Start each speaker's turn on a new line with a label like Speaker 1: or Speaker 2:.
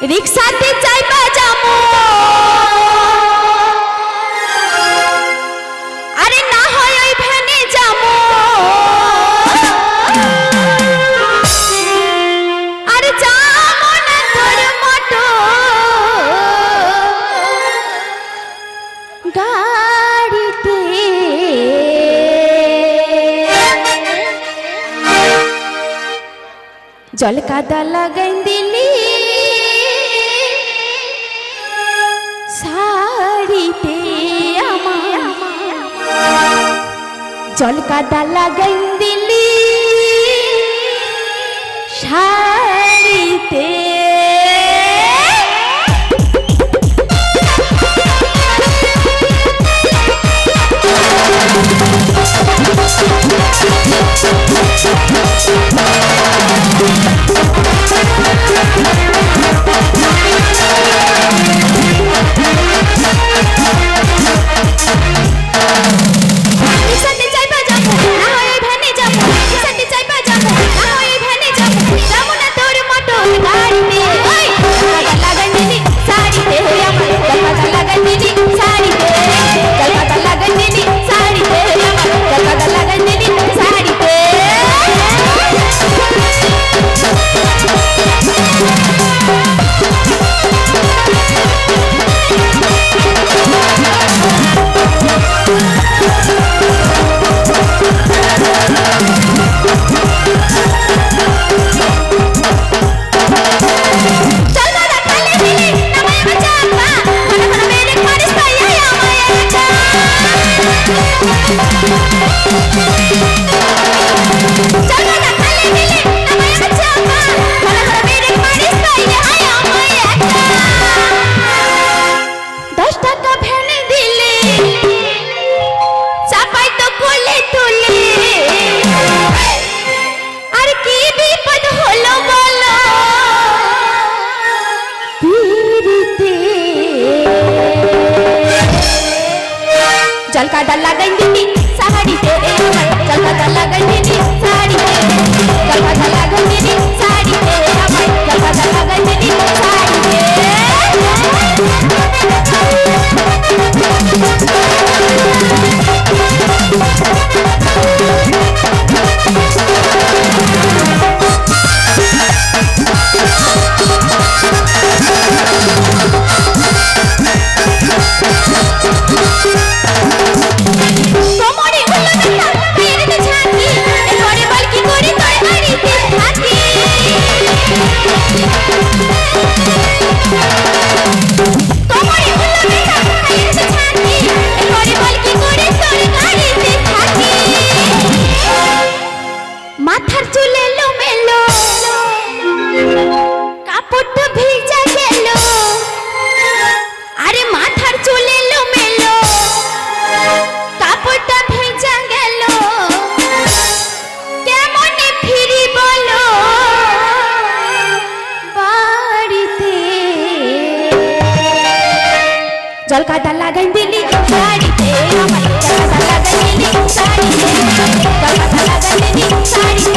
Speaker 1: रिक्साते जाइबा जामो अरे ना হয় ওই ভ্যানে যামো আরে যামো না তোর মতো গাড়িতে জল কাদা লাগাই দিলি শাড়িতে আমার জল কাদা লাগাই দিলি শাড়িতে जल कादा लगाई दिली साड़ीते जल कादा लगाई दिली साड़ीते जल कादा लगाई दिली साड़ीते जल कादा लगाई दिली माथार चुले लो मेलो कापड़ भिजा गेलो अरे माथार चुले लो मेलो कापड़ भिजा गेलो केमने फिरी बोलो बाड़ीते जल कादा लागाई दिली साड़ीते जल कादा लागाई दिली साड़ीते जल कादा लागाई दिली साड़ी